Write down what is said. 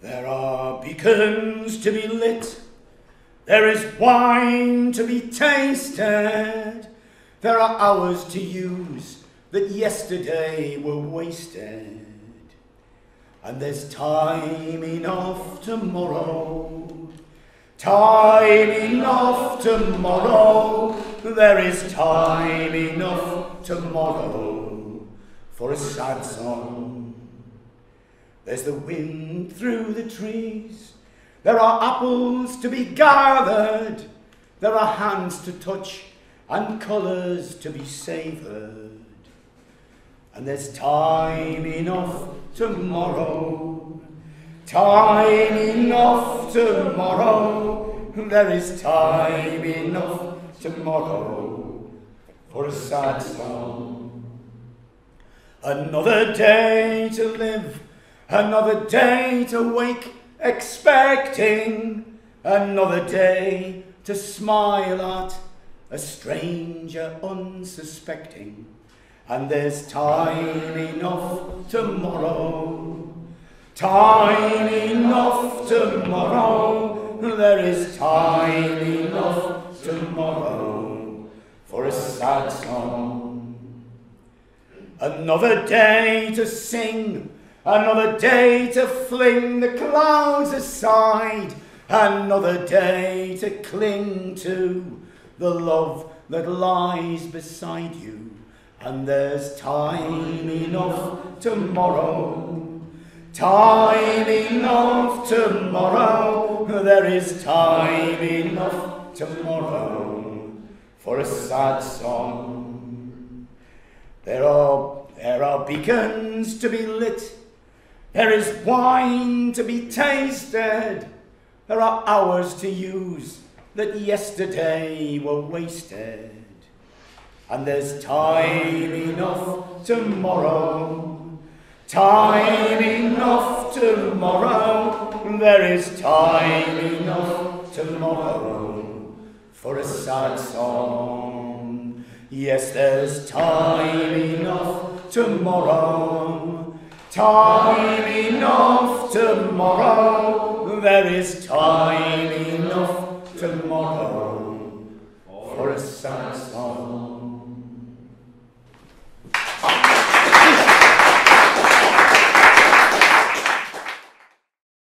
There are beacons to be lit, there is wine to be tasted, there are hours to use that yesterday were wasted, and there's time enough tomorrow, time enough tomorrow, there is time enough tomorrow for a sad song. There's the wind through the trees, there are apples to be gathered, there are hands to touch and colours to be savoured. And there's time enough tomorrow, time enough tomorrow, there is time enough tomorrow for a sad song. Another day to live, another day to wake expecting, another day to smile at a stranger unsuspecting. And there's time enough tomorrow, time enough tomorrow, there is time enough tomorrow for a sad song. Another day to sing, another day to fling the clouds aside, another day to cling to the love that lies beside you. And there's time enough tomorrow, time enough tomorrow, there is time enough tomorrow for a sad song. There are beacons to be lit, there is wine to be tasted, there are hours to use that yesterday were wasted. And there's time enough tomorrow, time enough tomorrow, there is time enough tomorrow for a sad song. Yes, there's time enough tomorrow, time enough tomorrow, there is time enough